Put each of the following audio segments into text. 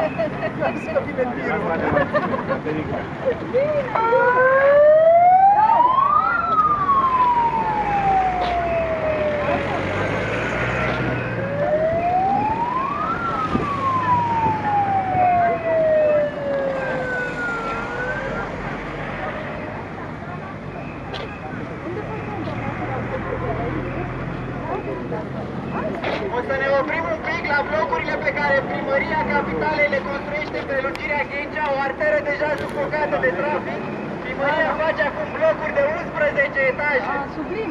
Să vine O să ne oprim un pic la blocurile pe care Primăria Capitalei le construiește în prelungirea Ghencea, o arteră deja sufocată de trafic. Primăria face acum blocuri de 11 etaje. Sublim!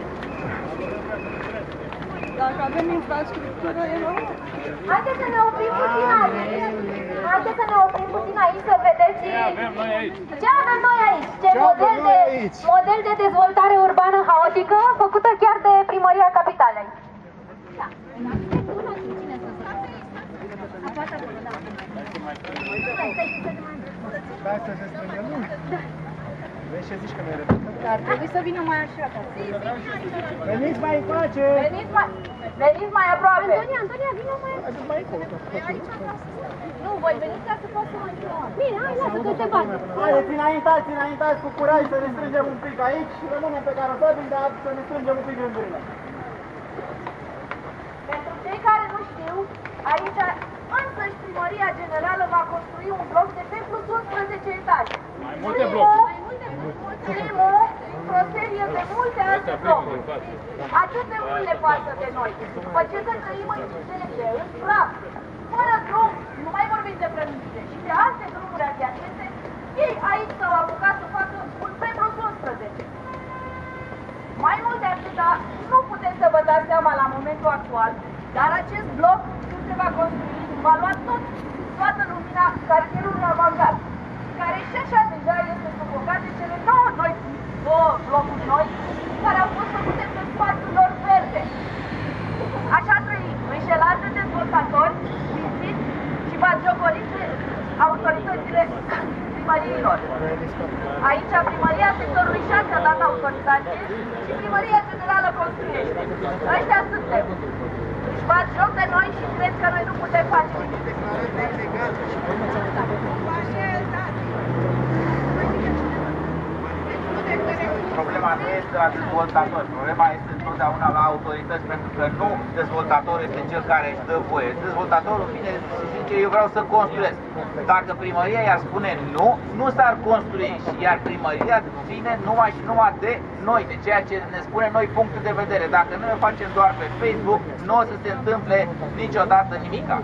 Dacă avem infrastructură, e nouă. Haideți să ne oprim puțin aici. Haideți să ne oprim puțin aici să vedeți ce avem noi aici. Ce avem noi aici? Ce model de dezvoltare urbană haotică făcută chiar de Primăria Capitalei. Da. Stai să se strângă mult. Vezi ce zici că mi-e repede? Ar trebui să vină mai așa. Veniți mai încoace! Veniți mai aproape. Antonia, vină mai Haideți mai încolo. Nu, voi veniți ca să pot să mă filmăm. Bine, hai, lasă că te bani. Haideți, înaintați cu curaj să ne strângem un pic aici și rămânem pe carosabil, dar să ne strângem un pic rândurile. Pentru cei care nu știu, aici însăși Primăria Generală va construi un bloc de P plus 11 etaje. Mai multe blocuri. Primul, într-o serie de multe alte blocuri. Atât de mult le pasă de noi. După ce să trăim în cizerie, în praf, fără drum, nu mai vorbim de prelungire, și de alte drumuri adiacente, ei aici s-au apucat să facă un P plus 11. Mai mult de atâta, nu puteți să vă dați seama la momentul actual, dar acest bloc, când se va construi, va lua toată lumina cartierului avangard, care și așa deja este sufocat de cele două blocuri noi, care au fost făcute pe spațiul lor verde. Așa trăim, înșelați de dezvoltatori, mințiți și batjocoriți de autoritățile primăriilor. Aici Primăria Sectorului 6 a dat autorizație și Primăria Generală construiește. Ăștia suntem. Își bat joc de noi și cred că noi nu putem face nimic. Problema nu este la dezvoltatori, problema este întotdeauna la autorități, pentru că nu dezvoltatorul este cel care își dă voie. Dezvoltatorul vine și zice, eu vreau să construiesc. Dacă primăria i-ar spune nu, nu s-ar construi, iar primăria vine numai și numai de noi, de ceea ce ne spune noi punctul de vedere. Dacă noi o facem doar pe Facebook, nu o să se întâmple niciodată nimica.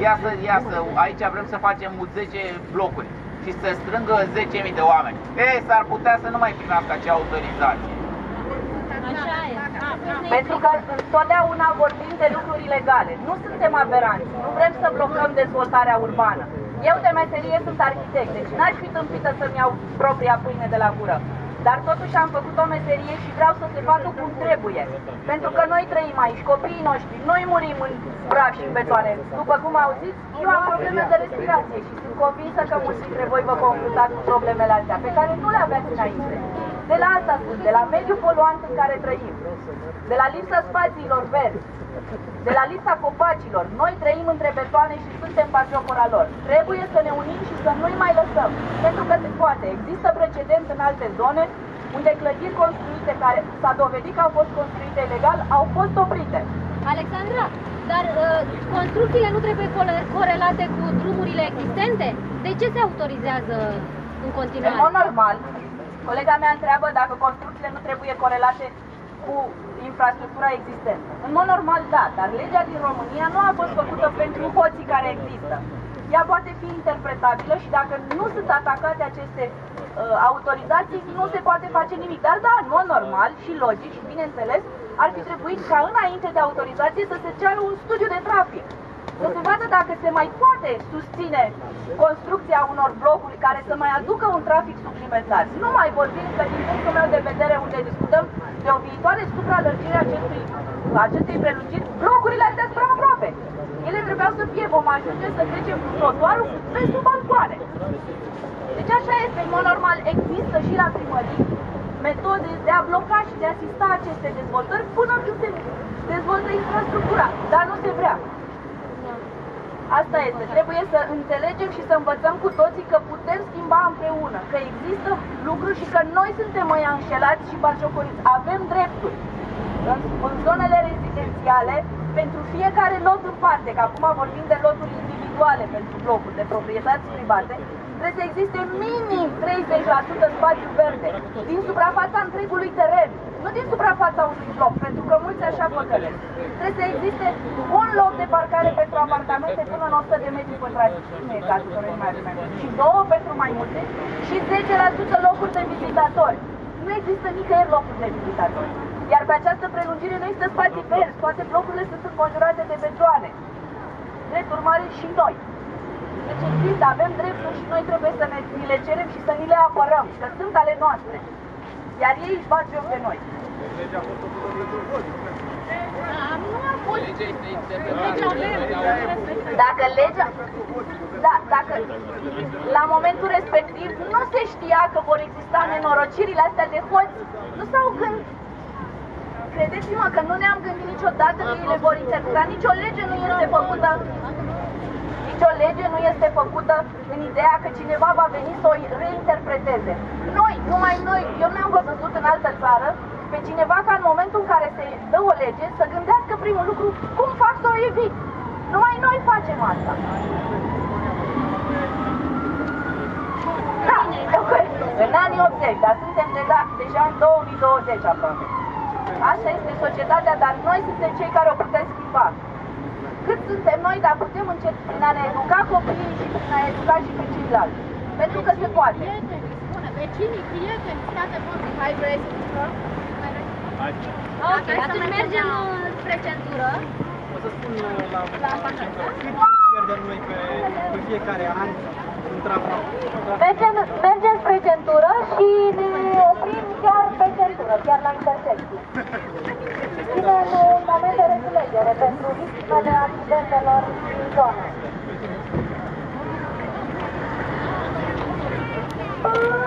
Aici vrem să facem 10 blocuri și să strângă 10.000 de oameni. S-ar putea să nu mai primească acea autorizație. Așa e. Pentru că întotdeauna vorbim de lucruri ilegale. Nu suntem aberanți. Nu vrem să blocăm dezvoltarea urbană. Eu de meserie sunt arhitect, deci n-aș fi tâmpită să-mi iau propria pâine de la gură. Dar totuși am făcut o meserie și vreau să se facă cum trebuie. Pentru că noi trăim aici, copiii noștri, noi murim în praf și în betoane. După cum auziți, eu am probleme de respirație și sunt convinsă că mulți dintre voi vă confruntați cu problemele astea, pe care nu le aveați înainte. De la asta sunt, de la mediul poluant în care trăim, de la lipsa spațiilor verzi, de la lipsa copacilor. Noi trăim între betoane și suntem bagiocora lor. Trebuie să ne unim și să nu-i mai lăsăm, pentru că se poate. Există precedent în alte zone unde clădiri construite care s-a dovedit că au fost construite ilegal, au fost oprite. Alexandra, dar construcțiile nu trebuie corelate cu drumurile existente? De ce se autorizează în continuare? În mod normal, colega mea întreabă dacă construcțiile nu trebuie corelate cu infrastructura existentă. În mod normal, da, dar legea din România nu a fost făcută pentru hoții care există. Ea poate fi interpretabilă și dacă nu sunt atacate aceste autorizații, nu se poate face nimic. Dar da, în mod normal și logic și bineînțeles, ar fi trebuit ca înainte de autorizație să se ceară un studiu de trafic. Să se vadă dacă se mai poate susține construcția unor blocuri care să mai aducă un trafic suplimentar. Nu mai vorbim că din punctul meu de vedere, unde discutăm de o viitoare supralărgire acestei prelungiri, blocurile astea sunt prea aproape. Ele trebuiau să fie, vom ajunge să trecem cu trotuarul pe sub balcoane. Deci așa este, în mod normal, există și la primării metode de a bloca și de a asista aceste dezvoltări până când se dezvoltă infrastructura, dar nu se vrea. Asta este, trebuie să înțelegem și să învățăm cu toții că putem schimba împreună, că există lucruri și că noi suntem mai înșelați și batjocoriți. Avem drepturi. În zonele rezidențiale, pentru fiecare lot în parte, că acum vorbim de loturi individuale pentru blocuri de proprietăți private, trebuie să existe minim 30% spațiu verde din suprafața întregului teren, nu din suprafața unui bloc, pentru că mulți așa păcălesc. Trebuie să existe un loc de parcare pentru apartamente până în 100 de metri pătrați, nu e cazul că nu mai avem, și 2 pentru mai multe, și 10% locuri de vizitatori. Nu există nicăieri locuri de vizitatori. Iar pe această prelungire nu există spații verzi, toate blocurile sunt înconjurate de beton. Drept urmare și noi. Deci există, avem drepturi și noi trebuie să ni le cerem și să ni le apărăm, că sunt ale noastre. Iar ei își bat joc de noi. Dacă legea... Da, dacă la momentul respectiv nu se știa că vor exista nenorocirile astea de hoți, nu s-au gândit. Credeți-mă că nu ne-am gândit niciodată că ei le vor interpreta. Nicio lege nu este făcută. Nicio lege nu este făcută în ideea că cineva va veni să o reinterpreteze. Noi, numai noi, eu n-am văzut în altă țară pe cineva ca în momentul în care se dă o lege să gândească primul lucru cum fac să o evit. Numai noi facem asta. Da, în anii 80, dar suntem deja în 2020 aproape. Așa este societatea, dar noi suntem cei care o putem schimba. Cât suntem noi, dar putem încet prin a ne educa copiii și prin a educa și pe ceilalți. Pentru că se poate. Vecinii, prieteni, state bune, hai vrei să discutăm? Ok, atunci mergem spre centură. O să spun la cât pierdem noi pe fiecare an în trafic. Mergem spre centură și ne oprim chiar pe centură, chiar la intersecție. Ținem un moment de reculegere pentru victimele accidentelor din zonă.